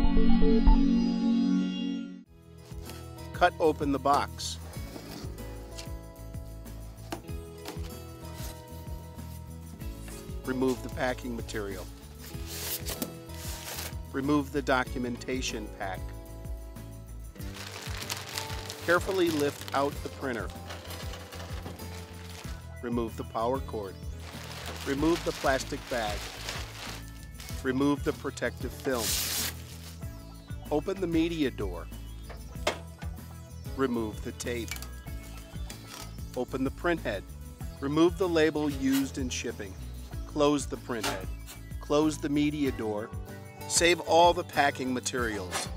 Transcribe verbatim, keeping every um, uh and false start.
Cut open the box. Remove the packing material. Remove the documentation pack. Carefully lift out the printer. Remove the power cord. Remove the plastic bag. Remove the protective film. Open the media door. Remove the tape. Open the print head. Remove the label used in shipping. Close the print head. Close the media door. Save all the packing materials.